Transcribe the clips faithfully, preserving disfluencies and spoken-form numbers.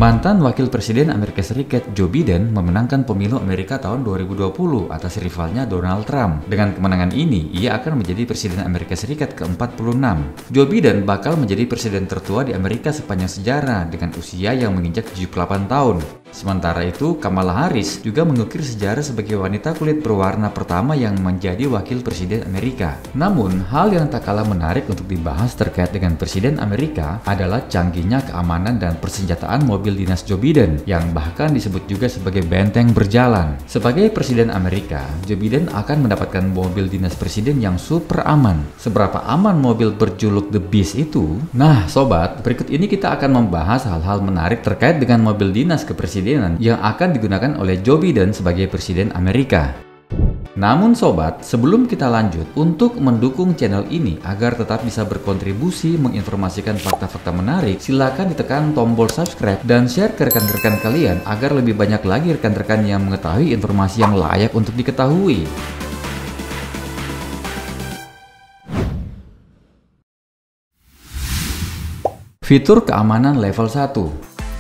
Mantan Wakil Presiden Amerika Serikat Joe Biden memenangkan pemilu Amerika tahun dua ribu dua puluh atas rivalnya Donald Trump. Dengan kemenangan ini, ia akan menjadi Presiden Amerika Serikat ke empat puluh enam. Joe Biden bakal menjadi presiden tertua di Amerika sepanjang sejarah dengan usia yang menginjak tujuh puluh delapan tahun. Sementara itu, Kamala Harris juga mengukir sejarah sebagai wanita kulit berwarna pertama yang menjadi Wakil Presiden Amerika. Namun, hal yang tak kalah menarik untuk dibahas terkait dengan Presiden Amerika adalah canggihnya keamanan dan persenjataan mobil dinas Joe Biden, yang bahkan disebut juga sebagai benteng berjalan. Sebagai Presiden Amerika, Joe Biden akan mendapatkan mobil dinas presiden yang super aman. Seberapa aman mobil berjuluk The Beast itu? Nah, sobat, berikut ini kita akan membahas hal-hal menarik terkait dengan mobil dinas kepresidenan yang akan digunakan oleh Joe Biden sebagai Presiden Amerika. Namun sobat, sebelum kita lanjut, untuk mendukung channel ini agar tetap bisa berkontribusi menginformasikan fakta-fakta menarik, silakan ditekan tombol subscribe dan share ke rekan-rekan kalian agar lebih banyak lagi rekan-rekan yang mengetahui informasi yang layak untuk diketahui. Fitur keamanan level satu.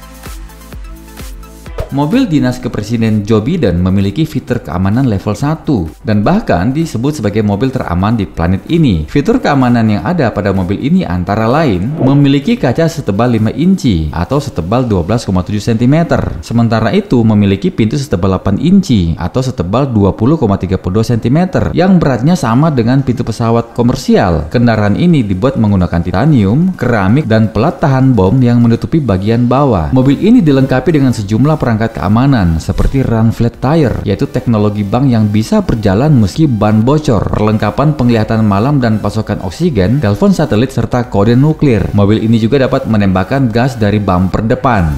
Mobil dinas kepresiden Joe Biden memiliki fitur keamanan level satu dan bahkan disebut sebagai mobil teraman di planet ini. Fitur keamanan yang ada pada mobil ini antara lain memiliki kaca setebal lima inci atau setebal dua belas koma tujuh sentimeter. Sementara itu memiliki pintu setebal delapan inci atau setebal dua puluh koma tiga dua sentimeter yang beratnya sama dengan pintu pesawat komersial. Kendaraan ini dibuat menggunakan titanium, keramik, dan pelat tahan bom yang menutupi bagian bawah. Mobil ini dilengkapi dengan sejumlah perangkat keamanan seperti run flat tire, yaitu teknologi bank yang bisa berjalan meski ban bocor, perlengkapan penglihatan malam dan pasokan oksigen, telepon satelit, serta kode nuklir. Mobil ini juga dapat menembakkan gas dari bumper depan.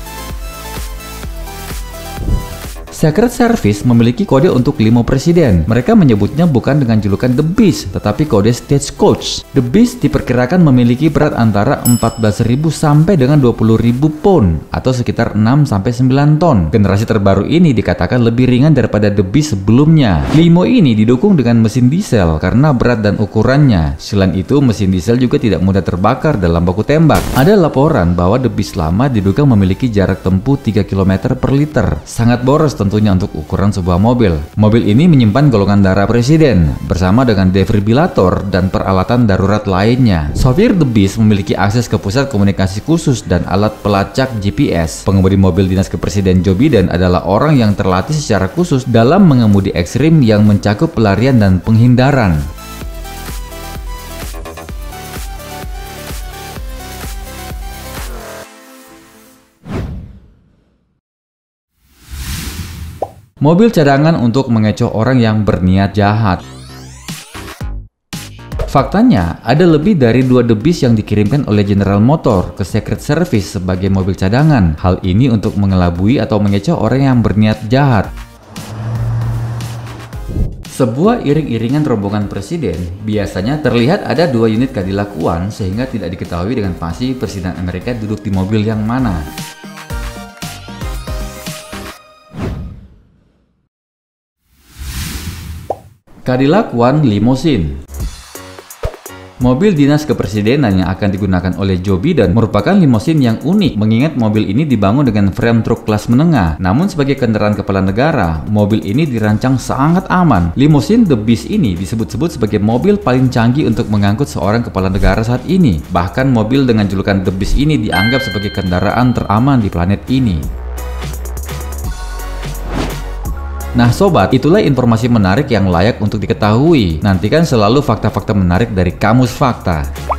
Secret Service memiliki kode untuk limo presiden. Mereka menyebutnya bukan dengan julukan The Beast, tetapi kode Stagecoach. The Beast diperkirakan memiliki berat antara empat belas ribu sampai dengan dua puluh ribu pound atau sekitar enam sampai sembilan ton. Generasi terbaru ini dikatakan lebih ringan daripada The Beast sebelumnya. Limo ini didukung dengan mesin diesel karena berat dan ukurannya. Selain itu, mesin diesel juga tidak mudah terbakar dalam baku tembak. Ada laporan bahwa The Beast lama diduga memiliki jarak tempuh tiga kilometer per liter. Sangat boros tentunya untuk ukuran sebuah mobil. Mobil ini menyimpan golongan darah presiden bersama dengan defibrilator dan peralatan darurat lainnya. Sopir The Beast memiliki akses ke pusat komunikasi khusus dan alat pelacak G P S. Pengemudi mobil dinas kepresiden Joe Biden adalah orang yang terlatih secara khusus dalam mengemudi ekstrim yang mencakup pelarian dan penghindaran. Mobil cadangan untuk mengecoh orang yang berniat jahat. Faktanya, ada lebih dari dua The Beast yang dikirimkan oleh General Motors ke Secret Service sebagai mobil cadangan. Hal ini untuk mengelabui atau mengecoh orang yang berniat jahat. Sebuah iring-iringan rombongan presiden biasanya terlihat ada dua unit Cadillac One sehingga tidak diketahui dengan pasti Presiden Amerika duduk di mobil yang mana. Cadillac One Limousine. Mobil dinas kepresidenan yang akan digunakan oleh Joe Biden merupakan limousine yang unik mengingat mobil ini dibangun dengan frame truk kelas menengah. Namun sebagai kendaraan kepala negara, mobil ini dirancang sangat aman. Limousine The Beast ini disebut-sebut sebagai mobil paling canggih untuk mengangkut seorang kepala negara saat ini. Bahkan mobil dengan julukan The Beast ini dianggap sebagai kendaraan teraman di planet ini. Nah sobat, itulah informasi menarik yang layak untuk diketahui. Nantikan selalu fakta-fakta menarik dari Kamus Fakta.